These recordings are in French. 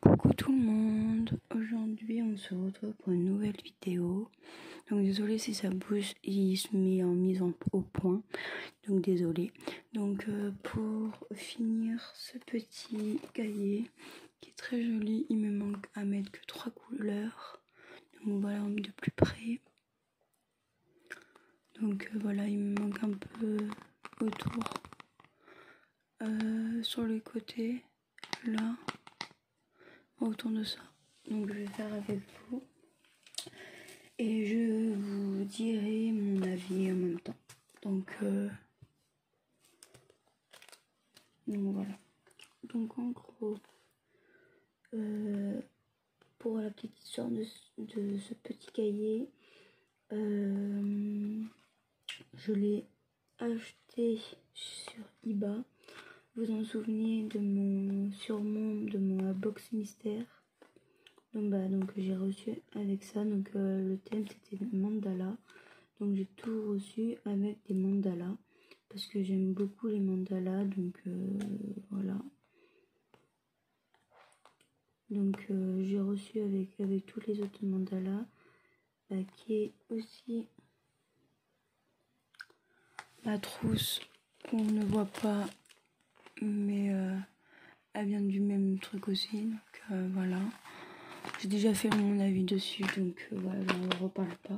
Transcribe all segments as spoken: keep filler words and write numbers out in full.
Coucou tout le monde, aujourd'hui on se retrouve pour une nouvelle vidéo. Donc désolé si ça bouge, il se met en mise en, au point, donc désolé. Donc euh, pour finir ce petit cahier qui est très joli, il me manque à mettre que trois couleurs. Donc voilà de plus près. Donc euh, voilà, il me manque un peu autour, euh, sur les côtés, là. Autour de ça, donc je vais faire avec vous et je vous dirai mon avis en même temps. Donc, euh, donc voilà. Donc en gros, euh, pour la petite histoire de, de ce petit cahier, euh, je l'ai acheté sur eBay. Vous vous en souvenez de mon surnom de mon box mystère? Donc bah donc j'ai reçu avec ça, donc euh, le thème c'était mandala, donc j'ai tout reçu avec des mandalas parce que j'aime beaucoup les mandalas, donc euh, voilà. Donc euh, j'ai reçu avec avec tous les autres mandalas, bah, qui est aussi la trousse qu'on ne voit pas, mais euh, elle vient du même truc aussi, donc euh, voilà. J'ai déjà fait mon avis dessus, donc euh, voilà, on ne reparle pas.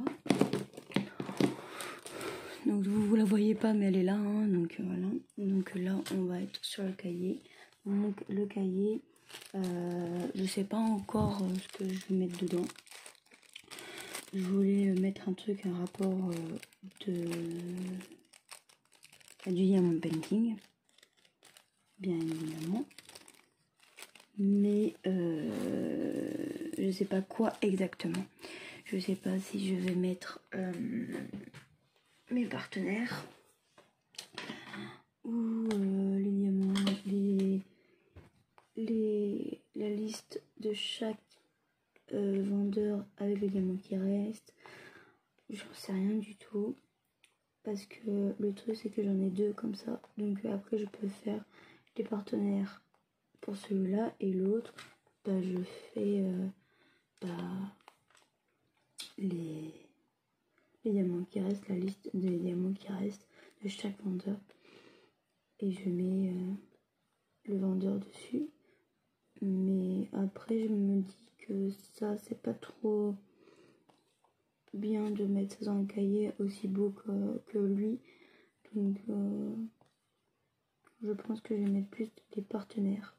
Donc vous, vous la voyez pas, mais elle est là, hein, donc euh, voilà. Donc là, on va être sur le cahier. Donc le cahier, euh, je sais pas encore euh, ce que je vais mettre dedans. Je voulais mettre un truc, un rapport euh, de du diamond painting, bien évidemment. Mais euh, je sais pas quoi exactement. Je sais pas si je vais mettre euh, mes partenaires ou euh, les diamants, les, les, la liste de chaque euh, vendeur avec les diamants qui restent. J'en sais rien du tout. Parce que le truc c'est que j'en ai deux comme ça. Donc après je peux faire les partenaires pour celui-là et l'autre. Bah, je fais euh, bah, les, les diamants qui restent, la liste des diamants qui restent de chaque vendeur. Et je mets euh, le vendeur dessus. Mais après je me dis que ça c'est pas trop bien de mettre ça dans un cahier aussi beau que, que lui. Donc euh, je pense que je vais mettre plus les partenaires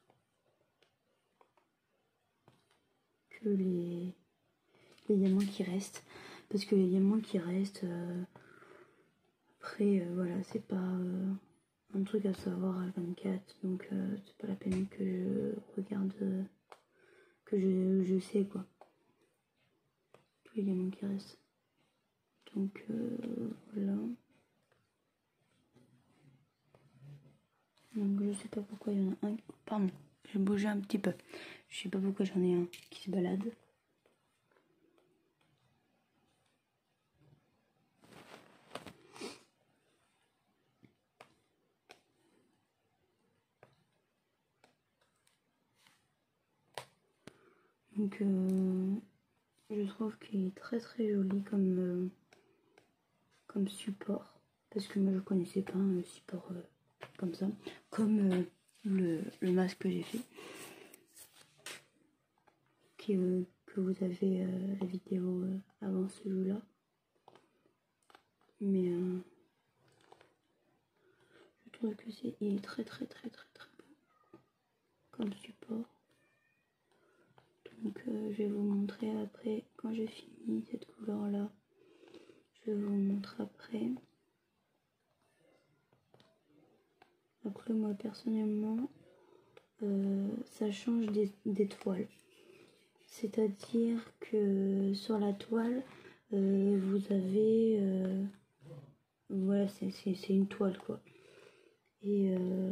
que les, les diamants qui restent. Parce que les diamants qui restent, euh, après euh, voilà, c'est pas euh, un truc à savoir à vingt-quatre. Donc euh, c'est pas la peine que je regarde, euh, que je, je sais quoi. Tous les diamants qui restent. Donc euh, voilà. Donc je sais pas pourquoi il y en a un. Pardon, j'ai bougé un petit peu. Je sais pas pourquoi j'en ai un qui se balade. Donc euh, je trouve qu'il est très très joli comme, euh, comme support. Parce que moi je connaissais pas un support euh, comme ça. Comme euh, le, le masque que j'ai fait. Qui, euh, que vous avez euh, la vidéo euh, avant celui-là. Mais euh, je trouve que c'est il est très très très très très beau comme support. Donc euh, je vais vous montrer après quand j'ai fini cette couleur là. Je vous montre après. Après moi personnellement, euh, ça change des, des toiles. C'est-à-dire que sur la toile, euh, vous avez... Euh, voilà, c'est une toile quoi. Et euh,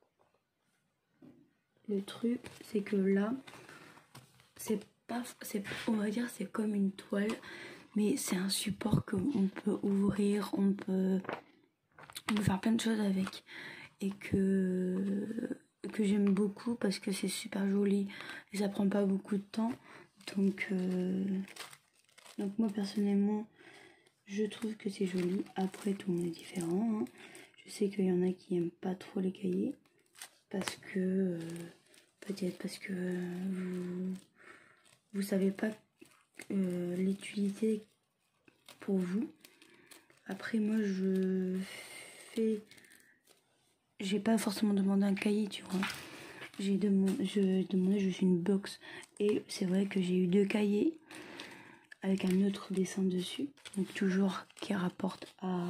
le truc, c'est que là, c'est pas... on va dire c'est comme une toile, mais c'est un support qu'on peut ouvrir, on peut... on peut faire plein de choses avec. Et que, que j'aime beaucoup parce que c'est super joli et ça prend pas beaucoup de temps. Donc, euh, donc moi personnellement, je trouve que c'est joli. Après, tout le monde est différent. Hein. Je sais qu'il y en a qui aiment pas trop les cahiers parce que euh, peut-être parce que vous vous savez pas euh, l'utilité pour vous. Après, moi, je fais, j'ai pas forcément demandé un cahier, tu vois. J'ai demandé, je demandé juste une box et c'est vrai que j'ai eu deux cahiers avec un autre dessin dessus, donc toujours qui rapporte à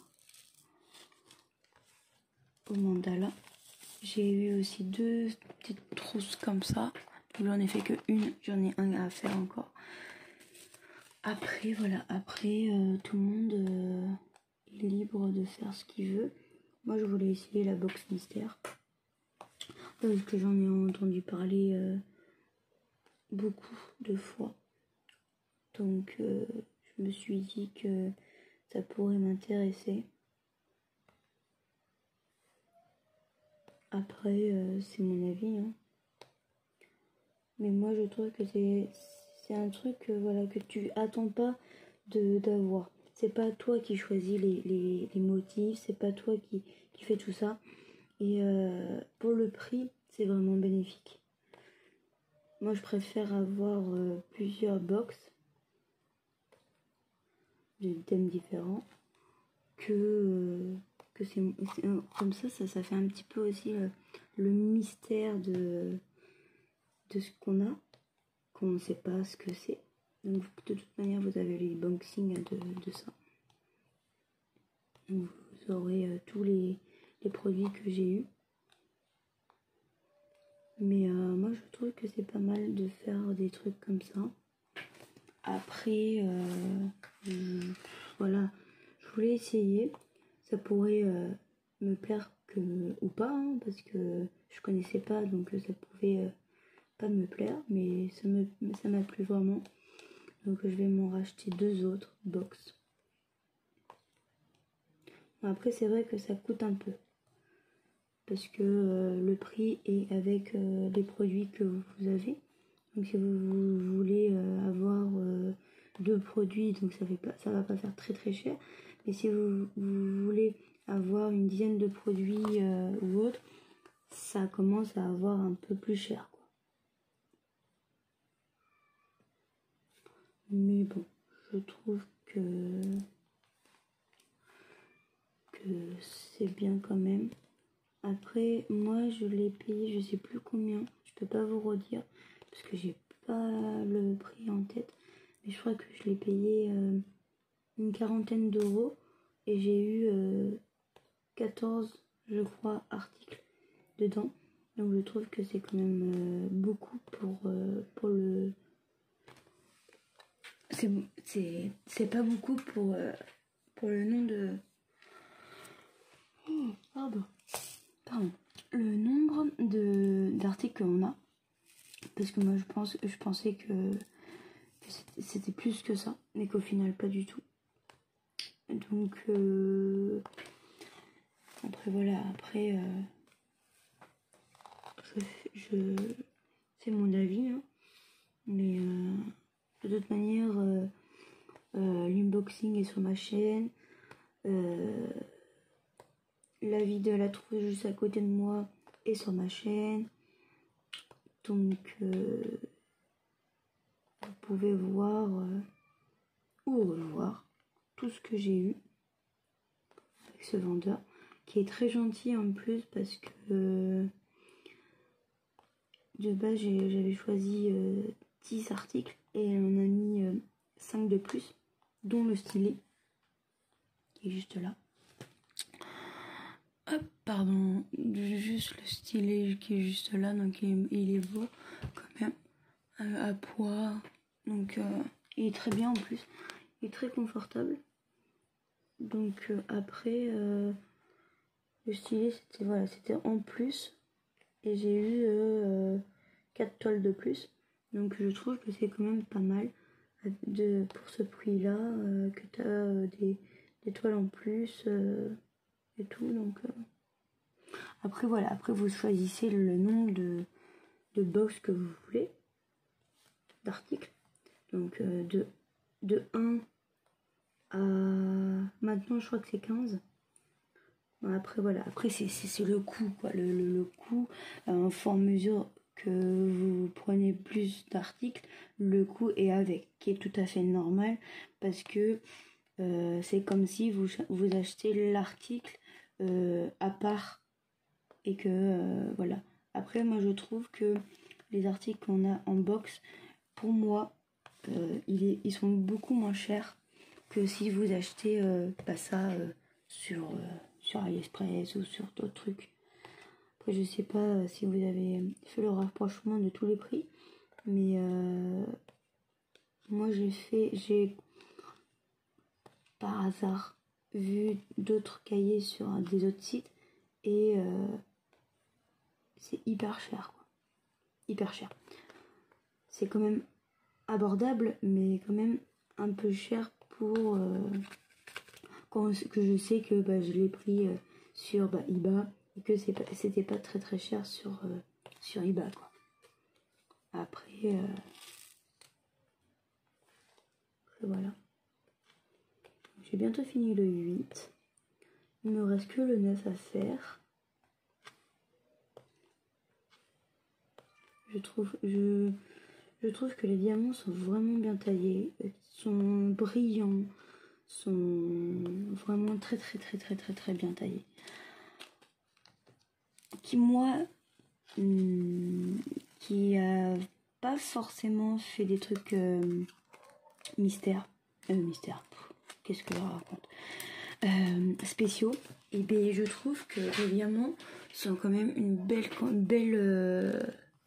au mandala. J'ai eu aussi deux petites trousses comme ça. J'en ai fait que une, j'en ai un à faire encore. Après voilà, après euh, tout le monde euh, est libre de faire ce qu'il veut. Moi je voulais essayer la box mystère parce que j'en ai entendu parler euh, beaucoup de fois. Donc euh, je me suis dit que ça pourrait m'intéresser. Après euh, c'est mon avis. Hein. Mais moi je trouve que c'est c'est un truc euh, voilà, que tu attends pas de d'avoir. C'est pas toi qui choisis les, les, les motifs, c'est pas toi qui, qui fais tout ça. Et euh, pour le prix, c'est vraiment bénéfique. Moi je préfère avoir euh, plusieurs box de thèmes différents que, euh, que c'est comme ça, ça, ça fait un petit peu aussi euh, le mystère de, de ce qu'on a, qu'on ne sait pas ce que c'est. Donc de toute manière vous avez les unboxings de, de ça. Donc, vous aurez euh, tous les, les produits que j'ai eu. Mais euh, moi je trouve que c'est pas mal de faire des trucs comme ça. Après euh, je, voilà, je voulais essayer. Ça pourrait euh, me plaire que ou pas, hein, parce que je connaissais pas, donc ça pouvait euh, pas me plaire, mais ça me ça m'a plu vraiment. Donc je vais m'en racheter deux autres box. Après c'est vrai que ça coûte un peu parce que euh, le prix est avec euh, les produits que vous avez. Donc si vous, vous voulez euh, avoir euh, deux produits, donc ça fait pas, ça va pas faire très très cher. Mais si vous, vous voulez avoir une dizaine de produits euh, ou autre, ça commence à avoir un peu plus cher, quoi. Mais bon, je trouve que que c'est bien quand même. Après, moi je l'ai payé, je sais plus combien, je peux pas vous redire parce que j'ai pas le prix en tête, mais je crois que je l'ai payé euh, une quarantaine d'euros et j'ai eu euh, quatorze, je crois, articles dedans. Donc je trouve que c'est quand même euh, beaucoup pour, euh, pour le... C'est c'est pas beaucoup pour, euh, pour le nom de... Oh, pardon. Pardon. Le nombre de d'articles qu'on a. Parce que moi je pense je pensais que, que c'était plus que ça, mais qu'au final pas du tout. Donc euh, après voilà, après euh, je, je c'est mon avis, hein. Mais euh, de toute manière euh, euh, l'unboxing est sur ma chaîne, euh, la vidéo de la trousse juste à côté de moi est sur ma chaîne, donc euh, vous pouvez voir euh, ou revoir tout ce que j'ai eu avec ce vendeur qui est très gentil en plus parce que euh, de base j'avais choisi euh, dix articles et on a mis euh, cinq de plus, dont le stylet qui est juste là. Hop, pardon, juste le stylet qui est juste là, donc il, il est beau quand même, euh, à poids, donc euh, il est très bien en plus, il est très confortable. Donc euh, après euh, le stylet c'était voilà, c'était en plus et j'ai eu euh, quatre toiles de plus, donc je trouve que c'est quand même pas mal de, pour ce prix là, euh, que tu as euh, des, des toiles en plus euh, et tout, donc euh, Après voilà, après vous choisissez le nombre de, de box que vous voulez, d'articles. Donc euh, de, de un à maintenant je crois que c'est quinze. Après voilà, après c'est le coût quoi, le, le, le coût en fur et à mesure que vous prenez plus d'articles, le coût est avec, qui est tout à fait normal parce que euh, c'est comme si vous, vous achetez l'article euh, à part et que euh, voilà. Après moi je trouve que les articles qu'on a en box, pour moi, euh, il est, ils sont beaucoup moins chers que si vous achetez euh, pas ça euh, sur, euh, sur AliExpress ou sur d'autres trucs. Après je sais pas si vous avez fait le rapprochement de tous les prix, mais euh, moi j'ai fait, j'ai par hasard vu d'autres cahiers sur des autres sites et euh, c'est hyper cher quoi. Hyper cher. C'est quand même abordable mais quand même un peu cher pour euh, quand, que je sais que bah, je l'ai pris euh, sur bah, eBay et que c'est pas, c'était pas très très cher sur, euh, sur eBay quoi. Après, euh, après voilà. J'ai bientôt fini le huit. Il me reste que le neuf à faire. Je trouve, je, je trouve que les diamants sont vraiment bien taillés, sont brillants, sont vraiment très très très très très très bien taillés. Qui moi, hum, qui a pas forcément fait des trucs euh, mystères, euh, mystères, qu'est-ce que je raconte, euh, spéciaux, et bien je trouve que les diamants sont quand même une belle, une belle euh,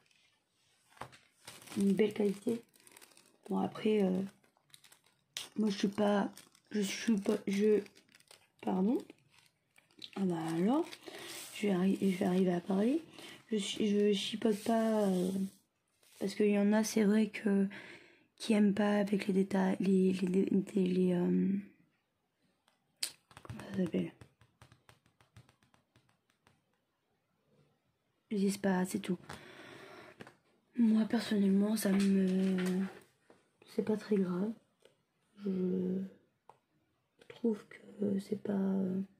une belle qualité. Bon après euh, moi je suis pas je suis pas je pardon ah bah alors je vais, arri je vais arriver à parler, je je chipote pas euh, parce qu'il y en a c'est vrai que qui aiment pas avec les détails les les, les, les, les euh, comment ça s'appelle, les espaces c'est tout. Moi personnellement ça me c'est pas très grave, je trouve que c'est pas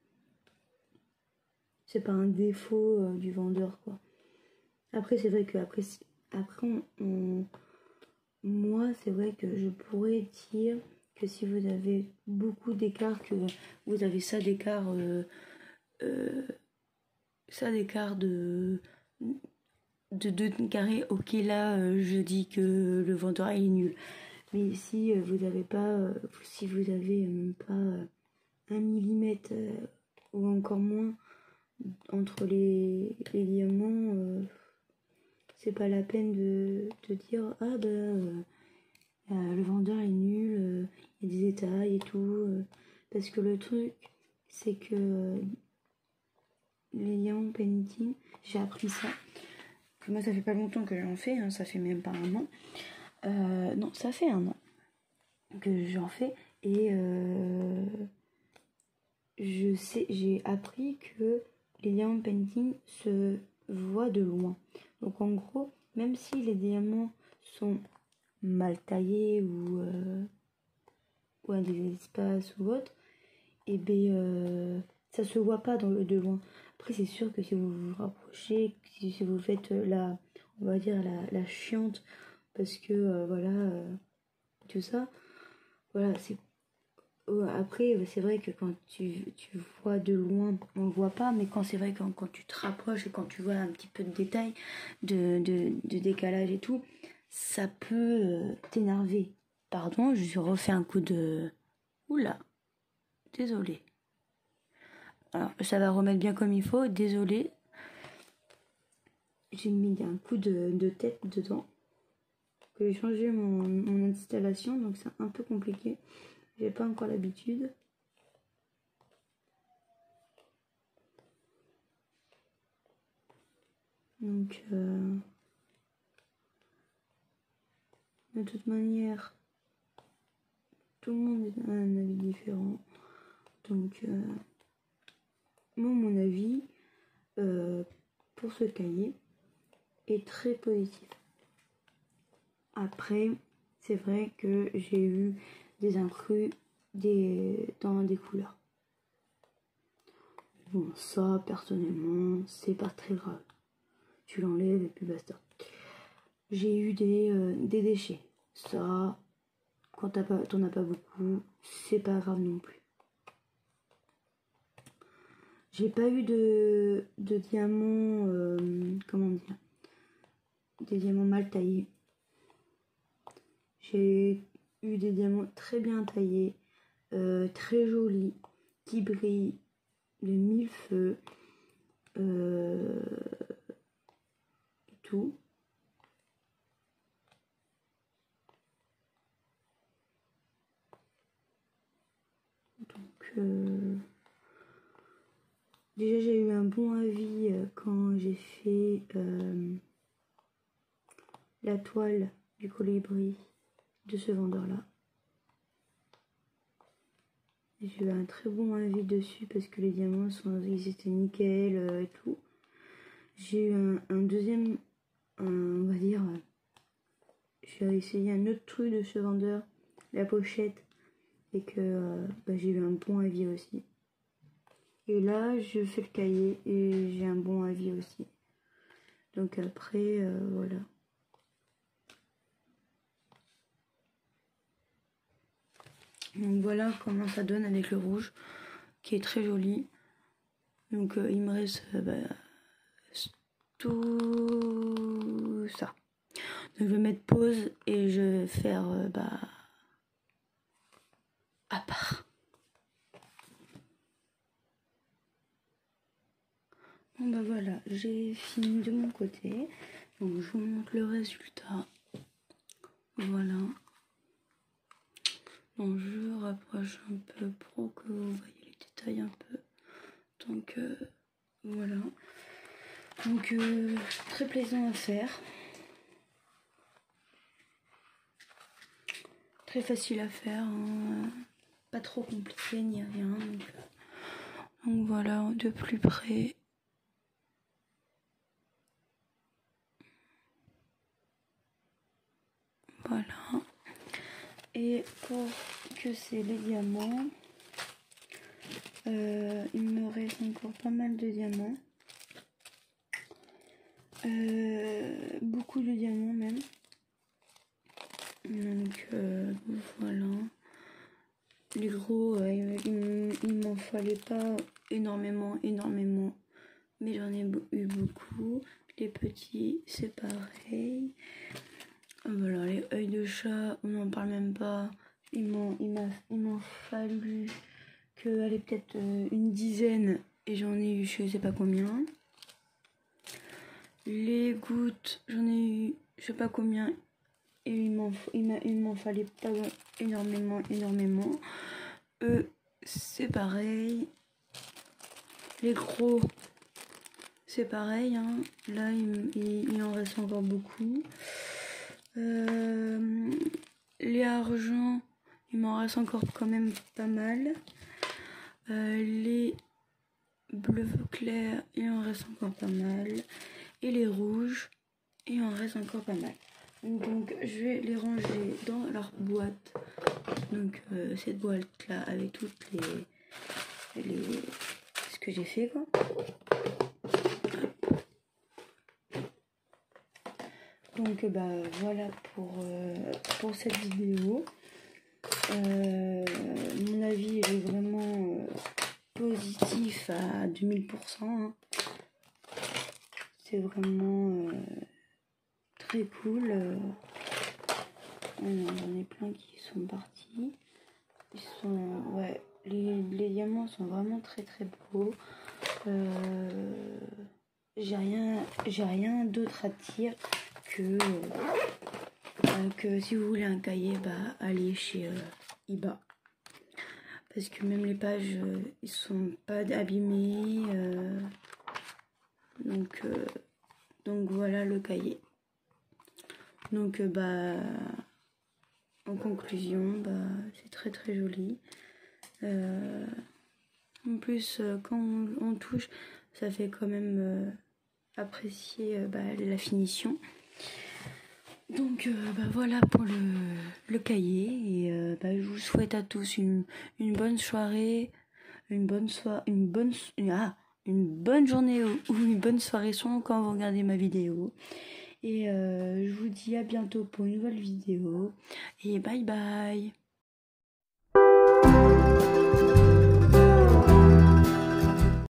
c'est pas un défaut euh, du vendeur quoi. Après c'est vrai que après après on, on, moi c'est vrai que je pourrais dire que si vous avez beaucoup d'écart, que vous avez ça d'écart euh, euh, ça d'écart de de deux carrés, ok là euh, je dis que le vendeur est nul. Mais si euh, vous avez pas euh, si vous avez même pas euh, un millimètre euh, ou encore moins entre les, les diamants, euh, c'est pas la peine de, de dire ah bah euh, euh, le vendeur est nul, il euh, y a des détails et tout, euh, parce que le truc c'est que euh, les diamants painting, j'ai appris ça. Moi ça fait pas longtemps que j'en fais, hein, ça fait même pas un an. Euh, non, ça fait un an que j'en fais et euh, je sais, j'ai appris que les diamants painting se voient de loin. Donc en gros, même si les diamants sont mal taillés ou, euh, ou à des espaces ou autre, et eh bien euh, ça se voit pas dans le de loin. Après c'est sûr que si vous vous rapprochez, si, si vous faites la, on va dire la, la chiante, parce que euh, voilà euh, tout ça, voilà c'est après, c'est vrai que quand tu, tu vois de loin, on le voit pas, mais quand c'est vrai que quand, quand tu te rapproches et quand tu vois un petit peu de détails, de, de, de décalage et tout, ça peut euh, t'énerver. Pardon, je refais un coup de... Oula, désolé. Alors, ça va remettre bien comme il faut, désolé. J'ai mis un coup de, de tête dedans. J'ai changé mon, mon installation, donc c'est un peu compliqué. J'ai pas encore l'habitude. Donc, euh, de toute manière, tout le monde a un avis différent. Donc, euh, moi, mon avis, euh, pour ce cahier est très positif. Après, c'est vrai que j'ai eu des incrus des, dans des couleurs. Bon, ça, personnellement, c'est pas très grave. Tu l'enlèves et puis basta. J'ai eu des, euh, des déchets. Ça, quand t'en as pas beaucoup, c'est pas grave non plus. J'ai pas eu de, de diamants, euh, comment dire, des diamants mal taillés. J'ai eu des diamants très bien taillés, euh, très jolis, qui brillent de mille feux, euh, et tout. Donc, euh, déjà j'ai eu un bon avis euh, quand j'ai fait euh, la toile du colibri de ce vendeur-là. J'ai eu un très bon avis dessus parce que les diamants sont, ils étaient nickel euh, et tout. J'ai eu un, un deuxième, un, on va dire, euh, j'ai essayé un autre truc de ce vendeur, la pochette, et que euh, bah, j'ai eu un bon avis aussi. Et là, je fais le cahier et j'ai un bon avis aussi. Donc après, euh, voilà. Donc voilà comment ça donne avec le rouge, qui est très joli. Donc euh, il me reste euh, bah, tout ça. Donc je vais mettre pause et je vais faire euh, bah, à part. Bon bah voilà, j'ai fini de mon côté. Donc je vous montre le résultat. Voilà. Donc je rapproche un peu pour que vous voyez les détails un peu. Donc euh, voilà. Donc euh, très plaisant à faire. Très facile à faire. Hein. Pas trop compliqué ni rien. Donc, euh, donc voilà, de plus près. Voilà. Et pour que c'est les diamants, euh, il me reste encore pas mal de diamants. Euh, beaucoup de diamants même. Donc euh, voilà. Les gros, euh, il, il m'en fallait pas énormément, énormément. Mais j'en ai eu beaucoup. Les petits, c'est pareil. Voilà, les œils de chat, on n'en parle même pas. Il m'en il m'a il m'en fallu que allez peut-être euh, une dizaine et j'en ai eu je sais pas combien. Les gouttes, j'en ai eu je sais pas combien et il m'en il il m'en fallait pas énormément énormément. Eux, c'est pareil. Les gros, c'est pareil. Hein. Là, il, il, il en reste encore beaucoup. Euh, les argents, il m'en reste encore quand même pas mal. Euh, les bleus clairs, il en reste encore pas mal. Et les rouges, il en reste encore pas mal. Donc je vais les ranger dans leur boîte. Donc euh, cette boîte là avec toutes les, les ce que j'ai fait quoi. Donc bah voilà pour, euh, pour cette vidéo. Euh, mon avis est vraiment euh, positif à deux mille pour cent. Hein. C'est vraiment euh, très cool. Euh, J'en ai plein qui sont partis. Ils sont, ouais, les, les diamants sont vraiment très très beaux. Euh, j'ai rien, j'ai rien d'autre à dire que euh, que si vous voulez un cahier, bah allez chez euh, Iba. Parce que même les pages, euh, ils sont pas abîmés. Euh, donc, euh, donc voilà le cahier. Donc euh, bah en conclusion, bah c'est très très joli. Euh, En plus, euh, quand on, on touche, ça fait quand même euh, apprécier euh, bah, la finition. Donc euh, bah, voilà pour le, le cahier. Et euh, bah, je vous souhaite à tous une, une bonne soirée, une bonne soirée, une bonne ah, une bonne journée ou, ou une bonne soirée selon quand vous regardez ma vidéo. Et euh, je vous dis à bientôt pour une nouvelle vidéo. Et bye bye.